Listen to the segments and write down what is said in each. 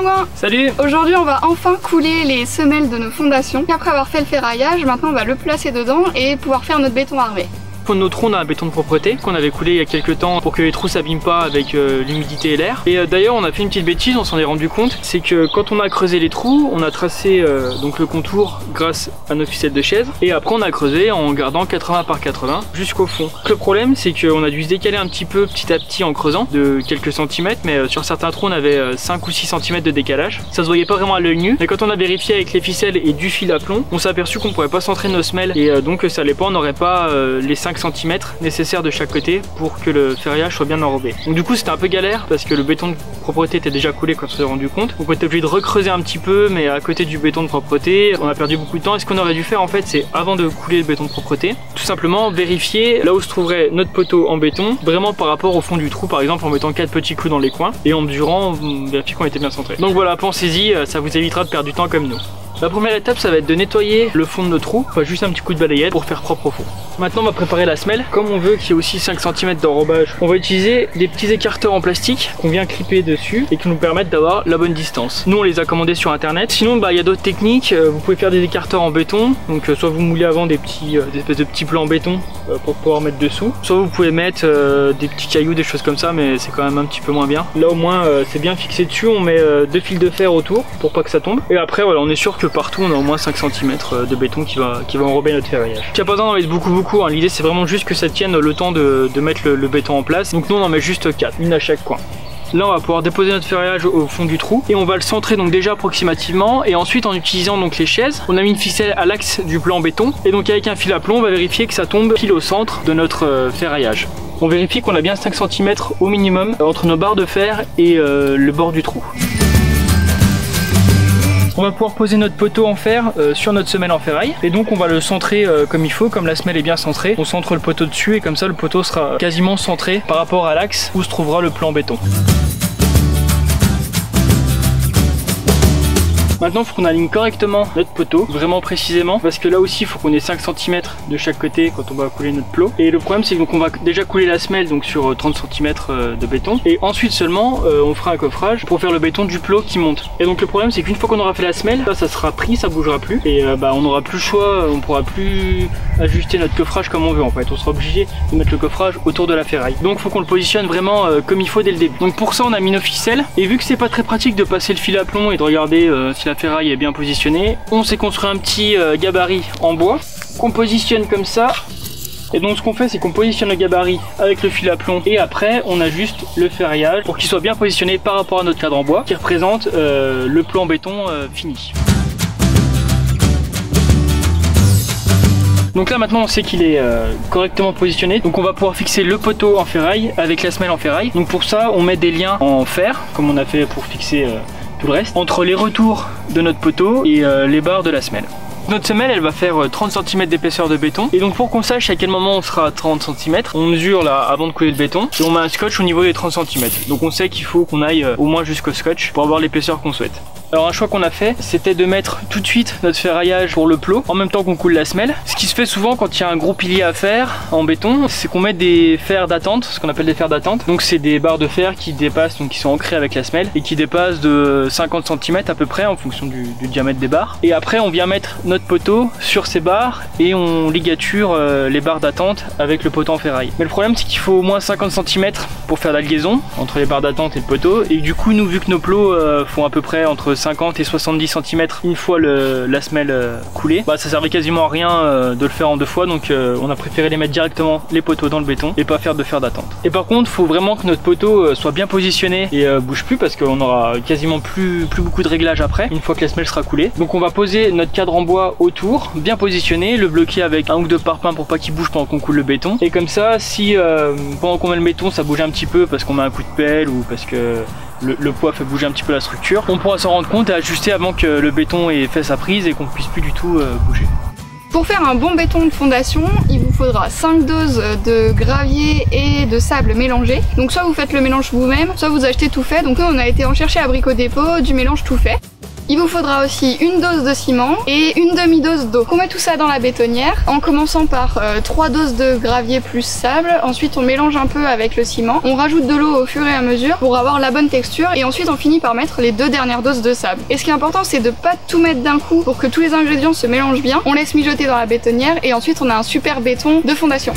pingouins. Salut. Aujourd'hui on va enfin couler les semelles de nos fondations. Après avoir fait le ferraillage, maintenant on va le placer dedans et pouvoir faire notre béton armé. Pour nos trous, on a un béton de propreté qu'on avait coulé il y a quelques temps pour que les trous s'abîment pas avec l'humidité et l'air. Et d'ailleurs on a fait une petite bêtise, on s'en est rendu compte, c'est que quand on a creusé les trous, on a tracé donc le contour grâce à nos ficelles de chaise et après on a creusé en gardant 80 par 80 jusqu'au fond. Le problème c'est qu'on a dû se décaler un petit peu petit à petit en creusant de quelques centimètres, mais sur certains trous on avait 5 ou 6 cm de décalage. Ça se voyait pas vraiment à l'œil nu, mais quand on a vérifié avec les ficelles et du fil à plomb, on s'est aperçu qu'on pouvait pas centrer nos semelles et donc ça allait pas, on n'aurait pas les 5 cm nécessaires de chaque côté pour que le ferraillage soit bien enrobé. Donc du coup c'était un peu galère parce que le béton de propreté était déjà coulé quand on s'est rendu compte. Donc on était obligé de recreuser un petit peu, mais à côté du béton de propreté, on a perdu beaucoup de temps. Et ce qu'on aurait dû faire en fait, c'est avant de couler le béton de propreté, tout simplement vérifier là où se trouverait notre poteau en béton, vraiment par rapport au fond du trou, par exemple en mettant 4 petits clous dans les coins et en mesurant, on vérifie qu'on était bien centré. Donc voilà, pensez-y, ça vous évitera de perdre du temps comme nous. La première étape, ça va être de nettoyer le fond de nos trous, pas juste un petit coup de balayette pour faire propre au fond. Maintenant on va préparer la semelle. Comme on veut qu'il y ait aussi 5 cm d'enrobage, on va utiliser des petits écarteurs en plastique qu'on vient clipper dessus et qui nous permettent d'avoir la bonne distance. Nous on les a commandés sur internet. Sinon il y a d'autres techniques, vous pouvez faire des écarteurs en béton, donc soit vous moulez avant des espèces de petits plans en béton pour pouvoir mettre dessous, soit vous pouvez mettre des petits cailloux, des choses comme ça, mais c'est quand même un petit peu moins bien. Là au moins c'est bien fixé dessus, on met 2 fils de fer autour pour pas que ça tombe et après voilà, on est sûr que partout on a au moins 5 cm de béton qui va enrober notre ferraillage. Il n'y a pas besoin d'en mettre beaucoup, hein. L'idée c'est vraiment juste que ça tienne le temps de mettre le béton en place. Donc nous on en met juste 4, une à chaque coin. Là on va pouvoir déposer notre ferraillage au fond du trou et on va le centrer donc déjà approximativement et ensuite en utilisant donc les chaises, on a mis une ficelle à l'axe du plan en béton et donc avec un fil à plomb on va vérifier que ça tombe pile au centre de notre ferraillage. On vérifie qu'on a bien 5 cm au minimum entre nos barres de fer et le bord du trou. On va pouvoir poser notre poteau en fer sur notre semelle en ferraille et donc on va le centrer comme il faut, comme la semelle est bien centrée. On centre le poteau dessus et comme ça le poteau sera quasiment centré par rapport à l'axe où se trouvera le plan béton. Maintenant il faut qu'on aligne correctement notre poteau, vraiment précisément, parce que là aussi il faut qu'on ait 5 cm de chaque côté quand on va couler notre plot. Et le problème c'est qu'on va déjà couler la semelle donc sur 30 cm de béton et ensuite seulement on fera un coffrage pour faire le béton du plot qui monte. Et donc le problème c'est qu'une fois qu'on aura fait la semelle, ça sera pris, ça bougera plus et on n'aura plus le choix, on pourra plus ajuster notre coffrage comme on veut en fait. On sera obligé de mettre le coffrage autour de la ferraille. Donc il faut qu'on le positionne vraiment comme il faut dès le début. Donc pour ça on a mis nos ficelles et vu que c'est pas très pratique de passer le fil à plomb et de regarder si la ferraille est bien positionnée, on s'est construit un petit gabarit en bois qu'on positionne comme ça. Et donc ce qu'on fait c'est qu'on positionne le gabarit avec le fil à plomb et après on ajuste le ferraillage pour qu'il soit bien positionné par rapport à notre cadre en bois qui représente le plan béton fini. Donc là maintenant on sait qu'il est correctement positionné, donc on va pouvoir fixer le poteau en ferraille avec la semelle en ferraille. Donc pour ça on met des liens en fer comme on a fait pour fixer tout le reste entre les retours de notre poteau et les barres de la semelle. Notre semelle elle va faire 30 cm d'épaisseur de béton et donc pour qu'on sache à quel moment on sera à 30 cm, on mesure là avant de couler le béton et on met un scotch au niveau des 30 cm. Donc on sait qu'il faut qu'on aille au moins jusqu'au scotch pour avoir l'épaisseur qu'on souhaite. Alors un choix qu'on a fait, c'était de mettre tout de suite notre ferraillage pour le plot en même temps qu'on coule la semelle. Ce qui se fait souvent quand il y a un gros pilier à faire en béton, c'est qu'on met des fers d'attente, ce qu'on appelle des fers d'attente. Donc c'est des barres de fer qui dépassent, donc qui sont ancrées avec la semelle et qui dépassent de 50 cm à peu près en fonction du diamètre des barres. Et après on vient mettre notre poteau sur ces barres et on ligature les barres d'attente avec le poteau en ferraille. Mais le problème c'est qu'il faut au moins 50 cm pour faire la liaison entre les barres d'attente et le poteau et du coup nous vu que nos plots font à peu près entre 50 et 70 cm une fois la semelle coulée, ça servait quasiment à rien de le faire en 2 fois, donc on a préféré les mettre directement les poteaux dans le béton et pas faire de fer d'attente. Et par contre il faut vraiment que notre poteau soit bien positionné et bouge plus parce qu'on aura quasiment plus beaucoup de réglages après une fois que la semelle sera coulée. Donc on va poser notre cadre en bois autour, bien positionné, le bloquer avec un ou deux parpaings pour pas qu'il bouge pendant qu'on coule le béton. Et comme ça si pendant qu'on met le béton ça bouge un petit peu parce qu'on met un coup de pelle ou parce que le poids fait bouger un petit peu la structure, on pourra s'en rendre compte et ajuster avant que le béton ait fait sa prise et qu'on puisse plus du tout bouger. Pour faire un bon béton de fondation, il vous faudra 5 doses de gravier et de sable mélangés. Donc soit vous faites le mélange vous-même, soit vous achetez tout fait. Donc nous on a été en chercher à Brico Dépôt du mélange tout fait. Il vous faudra aussi une dose de ciment et une demi-dose d'eau. On met tout ça dans la bétonnière en commençant par 3 doses de gravier plus sable. Ensuite on mélange un peu avec le ciment. On rajoute de l'eau au fur et à mesure pour avoir la bonne texture et ensuite on finit par mettre les 2 dernières doses de sable. Et ce qui est important c'est de pas tout mettre d'un coup pour que tous les ingrédients se mélangent bien. On laisse mijoter dans la bétonnière et ensuite on a un super béton de fondation.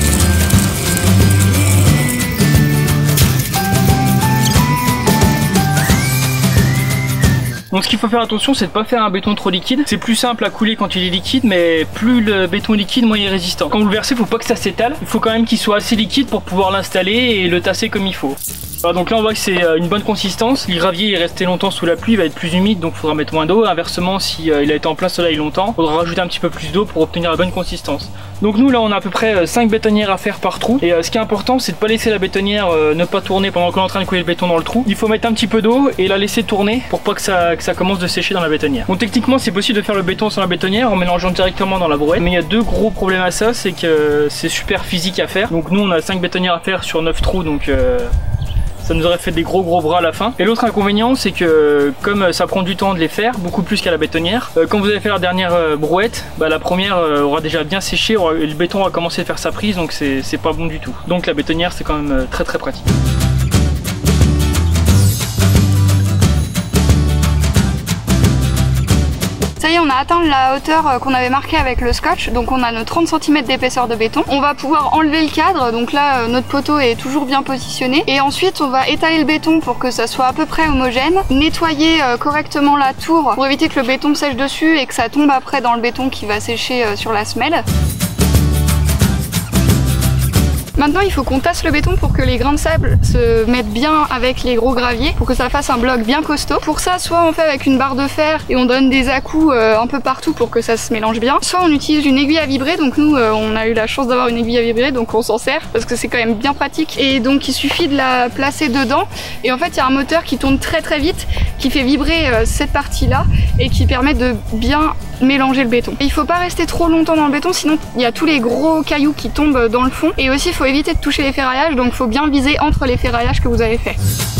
Donc ce qu'il faut faire attention, c'est de pas faire un béton trop liquide. C'est plus simple à couler quand il est liquide, mais plus le béton est liquide, moins il est résistant. Quand vous le versez, il faut pas que ça s'étale. Il faut quand même qu'il soit assez liquide pour pouvoir l'installer et le tasser comme il faut. Voilà, donc là on voit que c'est une bonne consistance. Le gravier est resté longtemps sous la pluie, il va être plus humide, donc il faudra mettre moins d'eau. Inversement, si il a été en plein soleil longtemps, il faudra rajouter un petit peu plus d'eau pour obtenir la bonne consistance. Donc nous là on a à peu près 5 bétonnières à faire par trou. Et ce qui est important, c'est de pas laisser la bétonnière ne pas tourner pendant qu'on est en train de couler le béton dans le trou. Il faut mettre un petit peu d'eau et la laisser tourner pour pas que ça commence de sécher dans la bétonnière. Bon, techniquement c'est possible de faire le béton sur la bétonnière en mélangeant directement dans la brouette, mais il y a 2 gros problèmes à ça, c'est que c'est super physique à faire. Donc nous on a 5 bétonnières à faire sur 9 trous, donc ça nous aurait fait des gros bras à la fin. Et l'autre inconvénient, c'est que comme ça prend du temps de les faire, beaucoup plus qu'à la bétonnière, quand vous allez faire la dernière brouette, la première aura déjà bien séché, et le béton aura commencé à faire sa prise, donc c'est pas bon du tout. Donc la bétonnière c'est quand même très pratique. Ça y est, on a atteint la hauteur qu'on avait marquée avec le scotch, donc on a nos 30 cm d'épaisseur de béton. On va pouvoir enlever le cadre, donc là notre poteau est toujours bien positionné. Et ensuite on va étaler le béton pour que ça soit à peu près homogène, nettoyer correctement la tour pour éviter que le béton sèche dessus et que ça tombe après dans le béton qui va sécher sur la semelle. Maintenant il faut qu'on tasse le béton pour que les grains de sable se mettent bien avec les gros graviers, pour que ça fasse un bloc bien costaud. Pour ça, soit on fait avec une barre de fer et on donne des à-coups un peu partout pour que ça se mélange bien, soit on utilise une aiguille à vibrer. Donc nous on a eu la chance d'avoir une aiguille à vibrer, donc on s'en sert parce que c'est quand même bien pratique. Et donc il suffit de la placer dedans et en fait il y a un moteur qui tourne très vite, qui fait vibrer cette partie là et qui permet de bien mélanger le béton. Et il faut pas rester trop longtemps dans le béton, sinon il y a tous les gros cailloux qui tombent dans le fond. Et aussi il faut éviter de toucher les ferraillages, donc il faut bien viser entre les ferraillages que vous avez fait.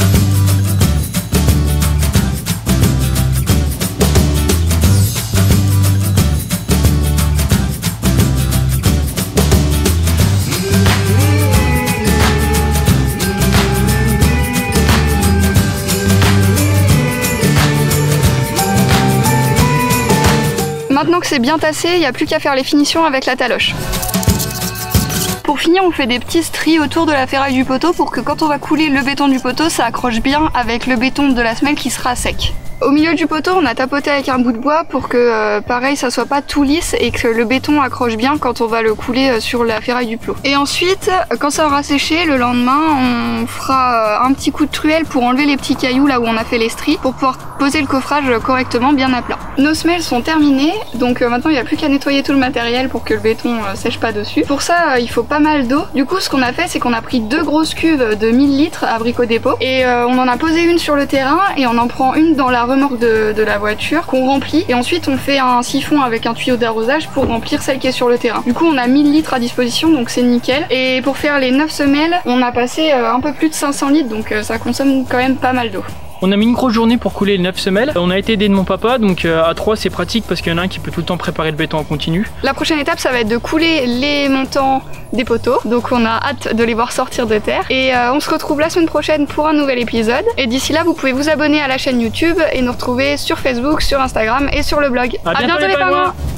Maintenant que c'est bien tassé, il n'y a plus qu'à faire les finitions avec la taloche. Pour finir, on fait des petits stries autour de la ferraille du poteau pour que quand on va couler le béton du poteau, ça accroche bien avec le béton de la semelle qui sera sec. Au milieu du poteau, on a tapoté avec un bout de bois pour que pareil ça soit pas tout lisse et que le béton accroche bien quand on va le couler sur la ferraille du plot. Et ensuite, quand ça aura séché, le lendemain, on fera un petit coup de truelle pour enlever les petits cailloux là où on a fait les stries pour pouvoir poser le coffrage correctement bien à plat. Nos semelles sont terminées, donc maintenant il n'y a plus qu'à nettoyer tout le matériel pour que le béton sèche pas dessus. Pour ça, il faut pas mal d'eau. Du coup, ce qu'on a fait, c'est qu'on a pris 2 grosses cuves de 1000 litres à Brico Dépôt et on en a posé une sur le terrain et on en prend une dans la remorque de la voiture qu'on remplit et ensuite on fait un siphon avec un tuyau d'arrosage pour remplir celle qui est sur le terrain. Du coup on a 1000 litres à disposition, donc c'est nickel. Et pour faire les 9 semelles, on a passé un peu plus de 500 litres, donc ça consomme quand même pas mal d'eau. On a mis une grosse journée pour couler les 9 semelles. On a été aidé de mon papa, donc à 3 c'est pratique parce qu'il y en a un qui peut tout le temps préparer le béton en continu. La prochaine étape, ça va être de couler les montants des poteaux, donc on a hâte de les voir sortir de terre. Et on se retrouve la semaine prochaine pour un nouvel épisode. Et d'ici là, vous pouvez vous abonner à la chaîne YouTube et nous retrouver sur Facebook, sur Instagram et sur le blog. À bientôt les pingouins.